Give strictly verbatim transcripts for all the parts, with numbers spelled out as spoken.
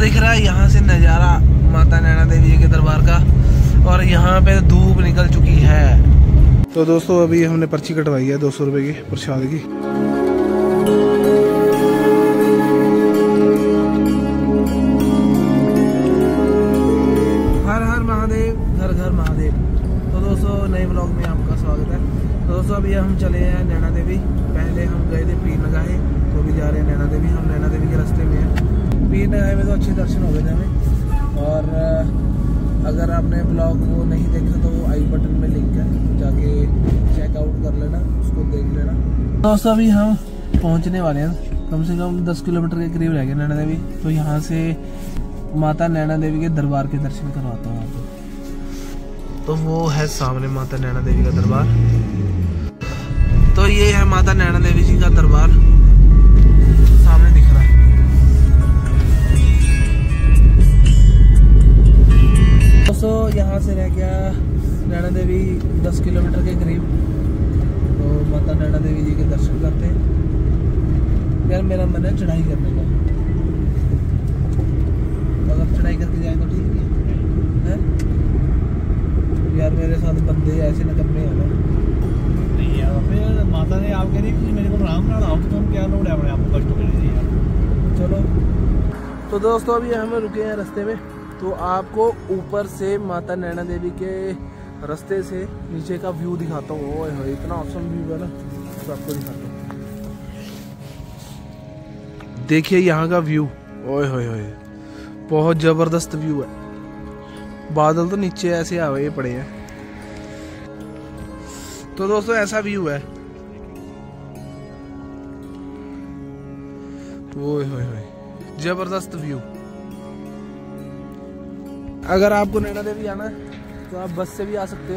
दिख रहा है यहाँ से नज़ारा माता नैना देवी के दरबार का, और यहाँ पे धूप निकल चुकी है। तो दोस्तों अभी हमने पर्ची कटवाई है दो सौ रुपये की प्रसाद की। हर हर महादेव, घर घर महादेव। तो दोस्तों नए ब्लॉग में आपका स्वागत है। तो दोस्तों अभी हम चले हैं नैना देवी। पहले हम गए थे पीर नगाहे, तो अभी जा रहे हैं नैना देवी। हम नैना देवी के रास्ते में हैं। पीर नगाहे में तो अच्छे दर्शन हो गए थे हमें, और अगर आपने ब्लॉग वो नहीं देखा तो आई बटन में लिंक है, जाके चेकआउट कर लेना, उसको देख लेना। दोस्तों अभी हम पहुंचने वाले हैं, कम से कम दस किलोमीटर के करीब रह गए नैना देवी। तो यहाँ से माता नैना देवी के दरबार के दर्शन करवाता हूँ आपको। तो वो है सामने माता नैना देवी का दरबार। तो ये है माता नैना देवी जी का दरबार, सामने दिख रहा है। दोस्तों यहाँ से रह गया नैना देवी दस किलोमीटर के करीब। तो माता नैना देवी जी के दर्शन करते हैं। यार मेरा मन है चढ़ाई करने का, अगर चढ़ाई करके जाए तो ठीक है। यार मेरे साथ बंदे ऐसे निकम्मे हैं ना। नहीं यार, फिर माता ने आप कह रही कि मेरे को राम राम आओ, तो तुम क्या लोड है अपने आप को कष्ट कर रही है। चलो तो दोस्तों अभी हम रुके हैं रास्ते में। तो आपको ऊपर से माता नैना देवी के रास्ते से नीचे का व्यू दिखाता हूँ। ओए होए इतना ऑसम व्यू है ना, तो आपको दिखाता हूँ। देखिए यहाँ का व्यू, ओए होए होए बहुत जबरदस्त व्यू है। बादल तो नीचे ऐसे आए पड़े हैं। तो दोस्तों ऐसा व्यू है। ओए होए होए जबरदस्त व्यू। अगर आपको नैना देवी आना है तो आप बस से भी आ सकते हो।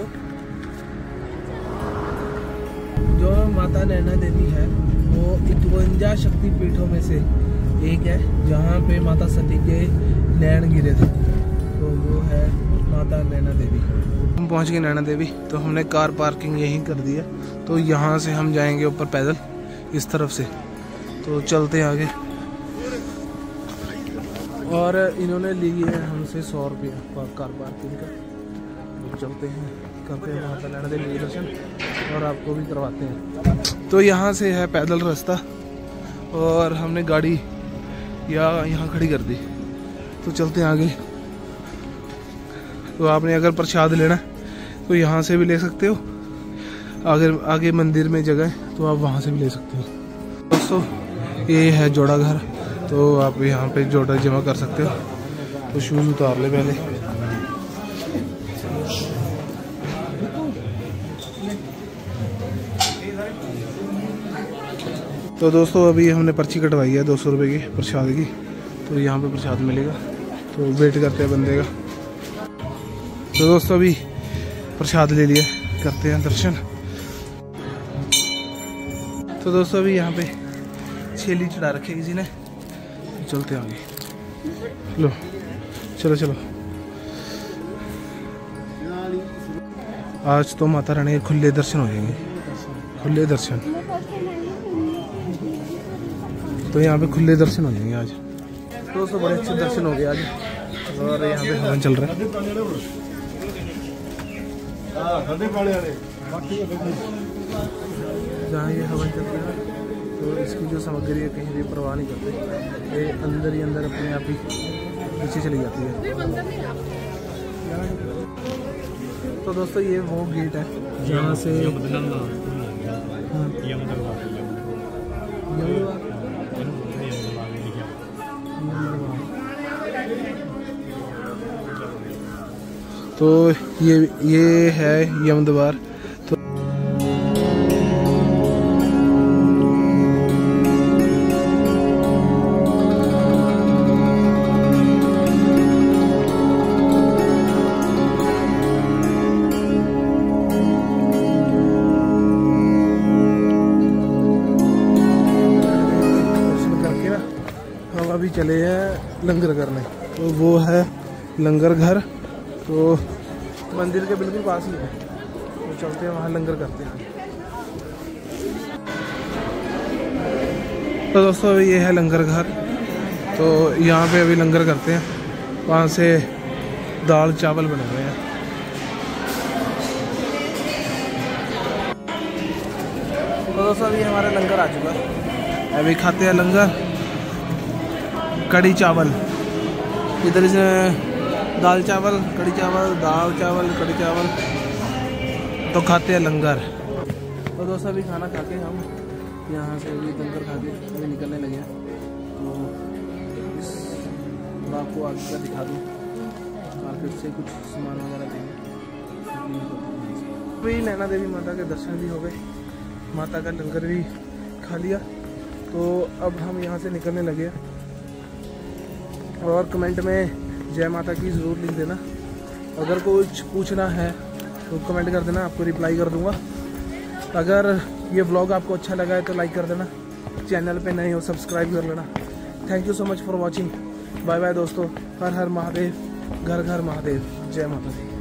जो माता नैना देवी है वो इक्यावन शक्ति पीठों में से एक है, जहाँ पे माता सती के नैन गिरे थे। तो वो है माता नैना देवी। हम पहुँच गए नैना देवी। तो हमने कार पार्किंग यहीं कर दी है। तो यहाँ से हम जाएंगे ऊपर पैदल इस तरफ से। तो चलते हैं आगे। और इन्होंने ली है हमसे सौ रुपया कार पार्किंग का। तो चलते हैं, करते हैं माता नैना देवी के दर्शन और आपको भी करवाते हैं। तो यहाँ से है पैदल रास्ता, और हमने गाड़ी या यहाँ खड़ी कर दी। तो चलते हैं आगे। तो आपने अगर प्रसाद लेना तो यहाँ से भी ले सकते हो। अगर आगे मंदिर में जगह है तो आप वहाँ से भी ले सकते हो। दोस्तों ये है जोड़ा घर। तो आप यहाँ पे जोड़ा जमा कर सकते हो। तो शूज़ उतार ले पहले। तो दोस्तों अभी हमने पर्ची कटवाई है दो सौ रुपये की प्रसाद की। तो यहाँ पे प्रसाद मिलेगा, तो वेट करते हैं बंदे का। तो दोस्तों अभी प्रसाद ले लिया, करते हैं दर्शन। तो दोस्तों अभी यहाँ पे छेली चढ़ा रखी है किसी ने। चलते हैं आगे। लो चलो चलो। आज तो माता रानी के खुले दर्शन हो जाएंगे, खुले दर्शन। तो यहाँ पे खुले दर्शन हो जाएंगे आज। दोस्तों बड़े अच्छे दर्शन हो गए आज। और यहाँ पे हवन चल रहा है। जहाँ ये हवन चल रहा है तो इसकी जो सामग्री है कहीं भी परवाह नहीं करते, ये अंदर ही अंदर अपने आप ही नीचे चली जाती है। तो दोस्तों ये वो गेट है जहाँ से तो ये ये है यमद्वार। अभी चले हैं लंगर करने। तो वो है लंगर घर, तो मंदिर के बिल्कुल पास ही है। तो चलते हैं वहाँ लंगर करते हैं। तो दोस्तों ये है लंगर घर। तो यहाँ पे अभी लंगर करते हैं, वहाँ से दाल चावल बने हुए हैं। तो दोस्तों अभी हमारा लंगर आ चुका है, अभी खाते हैं लंगर, कड़ी चावल, इधर से दाल चावल, कड़ी चावल, दाल चावल, कड़ी चावल, तो खाते हैं लंगर। तो दोस्तों अभी खाना खा के हम यहाँ से अभी लंगर खा के अभी निकलने लगे हैं। तो इस आपको आगे का दिखा दूँ, मार्केट से कुछ सामान वगैरह देंगे। अभी नैना देवी माता के दर्शन भी हो गए, माता का लंगर भी खा लिया, तो अब हम यहाँ से निकलने लगे। और कमेंट में जय माता की ज़रूर लिख देना, अगर कुछ पूछना है तो कमेंट कर देना, आपको रिप्लाई कर दूँगा। अगर ये व्लॉग आपको अच्छा लगा है तो लाइक कर देना, चैनल पे नए हो सब्सक्राइब कर लेना। Thank you so much for watching, bye bye दोस्तों, हर हर महादेव, घर घर महादेव, जय माता दी।